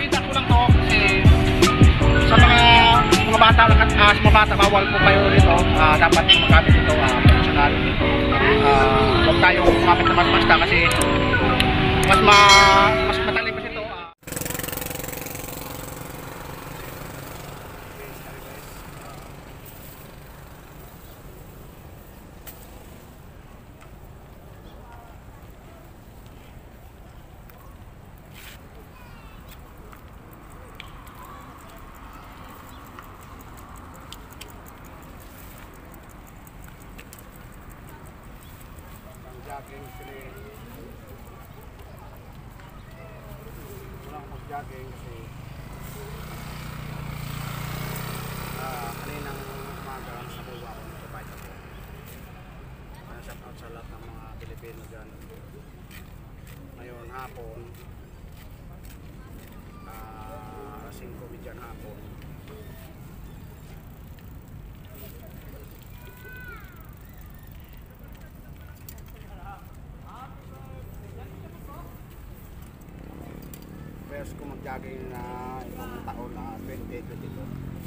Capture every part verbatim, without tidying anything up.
Pinakita ko lang to kasi sa mga mga bata lang at uh, sa mga bata bawal po kayo dito. Uh, dapat magamit ito uh, professional. Uh, huwag tayong gumamit naman basta kasi mas ma mas matalim kasi ito. Uh. Jogging sila wala akong mag-jogging kasi uh, kaninang umaga sa buwa ako nagpapayat ako. Uh, shout out sa lahat ng mga Pilipino dyan. Ngayon hapon uh, alas singko dyan hapon first ko mag-jogging na itong taon na twenty twenty-two.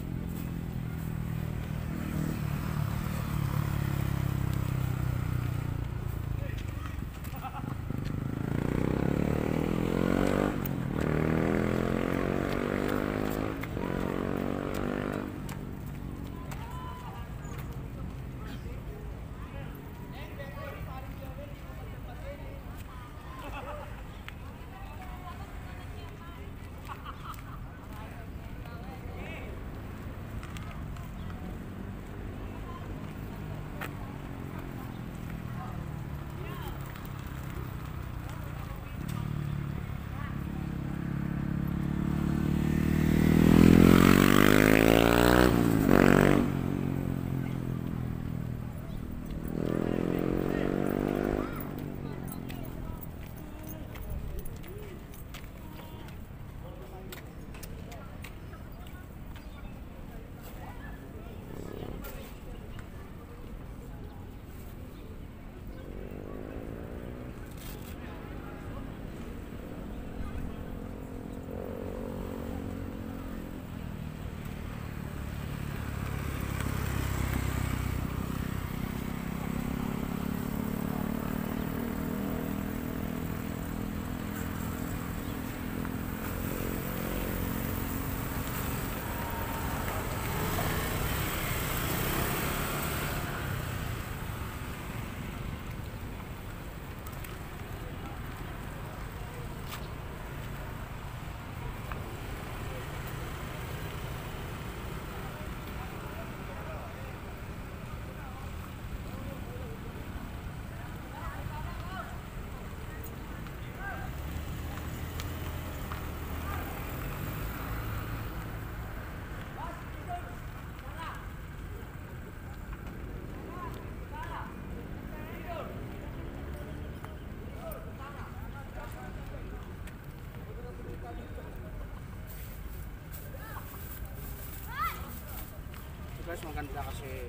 Guys, maganda kasi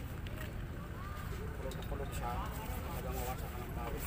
kulog na kulog siya, talagang mawasak ka ng pawis.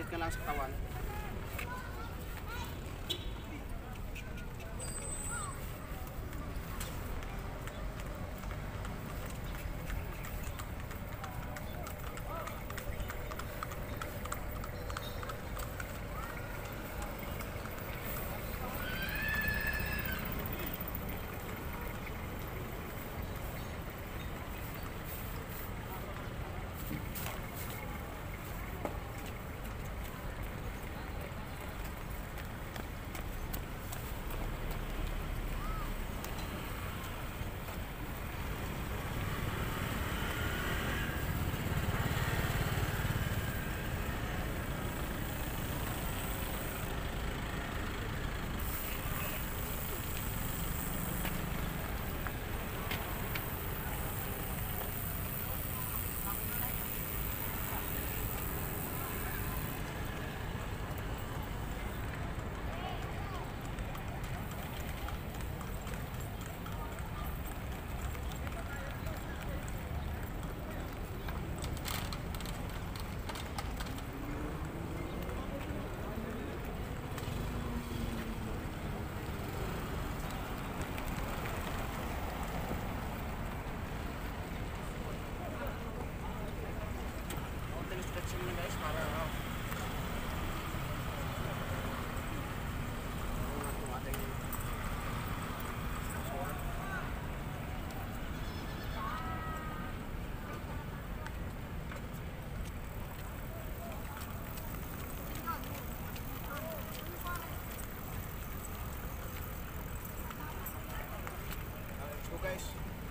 mainit ka lang sa katawan. Guys,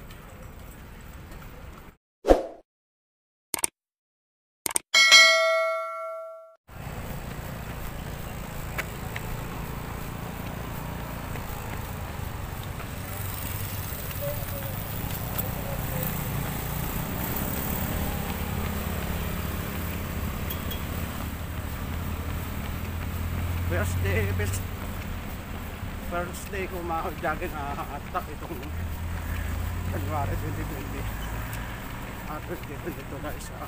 first day, first, first day ko mag-jogging uh, attack itong January twenty twenty at twenty twenty-two guys. uh,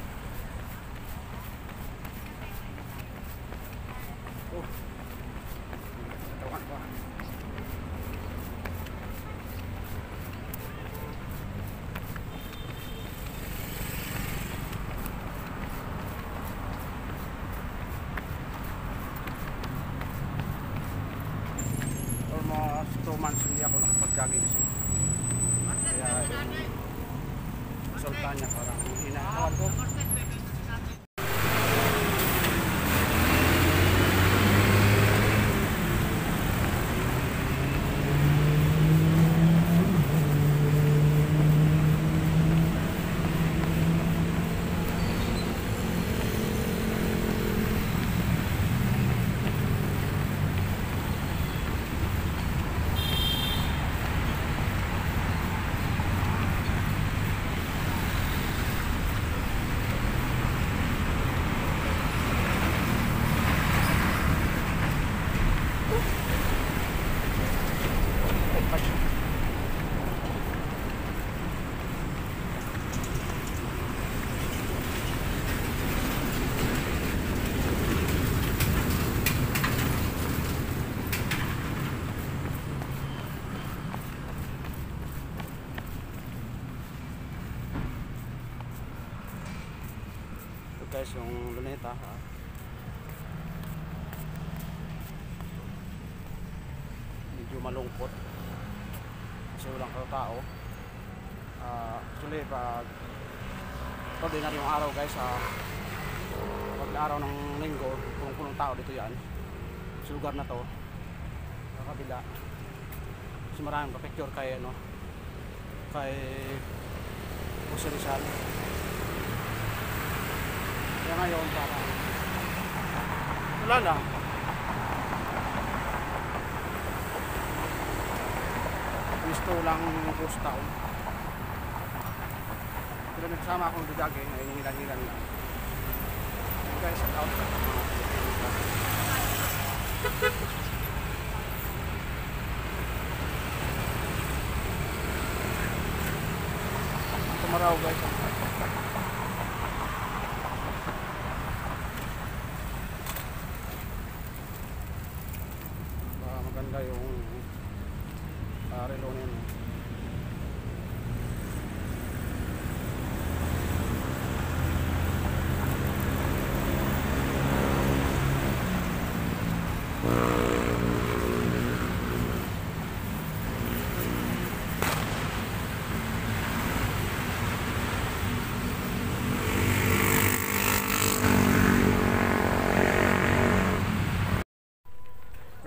oh katawan ba almost two months hindi ako nakapag-jogging kasi kaya yung resulta niya parang hinahawan ko. Guys, yung luneta ha. Medyo malungkot kasi walang tao. Uh, actually pag ordinary yung araw guys, uh, pag araw ng linggo punong-punong tao dito yan sa lugar na to sa kabila kasi maraming pa-picture kay ano kay Jose Rizal. Kaya ngayon parang wala lang. Gusto lang ghost town. Pero nagsama akong dudagin ay nilang-nilang lang. Guys, shout out sa mga tumaraw guys.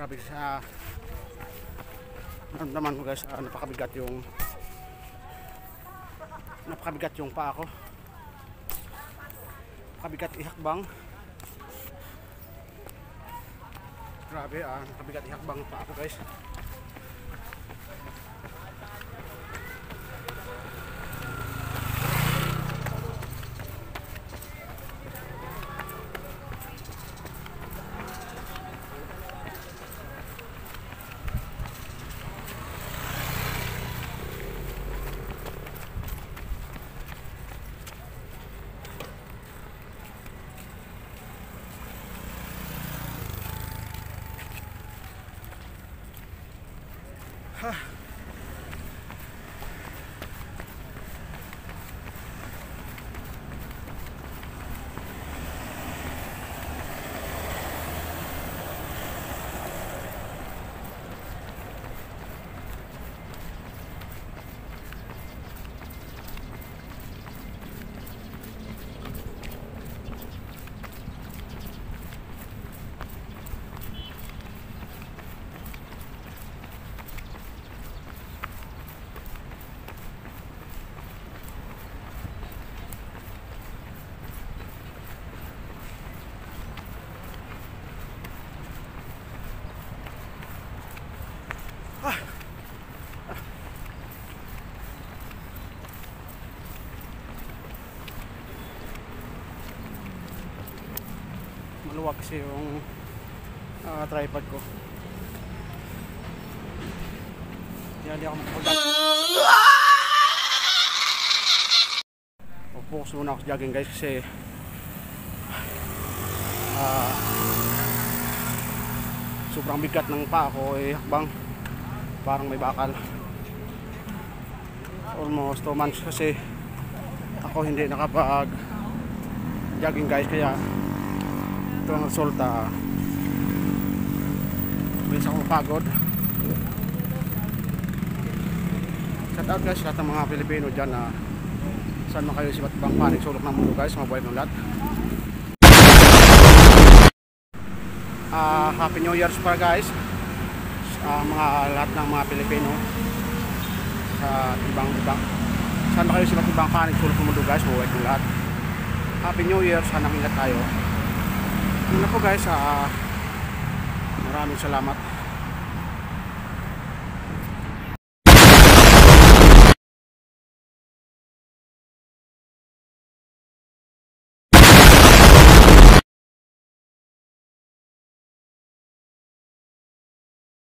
Grabe sa naman ko guys, uh, napakabigat yung napakabigat yung paa ko. Napakabigat ihakbang. Grabe ah, napakabigat ihakbang yung paa ko guys. Ha. Maluwag kasi yung uh, tripod ko. Kaya hindi ako makapag- focus muna ako sa jogging guys kasi uh, sobrang bigat ng paa ko eh, hakbang parang may bakal. Almost two months kasi ako hindi nakapag jogging guys, kaya ito ang resulta. Bilis ako pagod. Shout out guys lahat ng mga Pilipino dyan na saan man kayo sa iba't ibang panig sulok ng mundo guys, mabuhay ng lahat. uh, Happy New Year's para guys sa uh, mga lahat ng mga Pilipino sa ibang ibang saan man kayo sa iba't ibang panig sulok ng mundo guys, mabuhay ng lahat. Happy New Year, sana ingat tayo. Yun na po guys, uh, maraming salamat.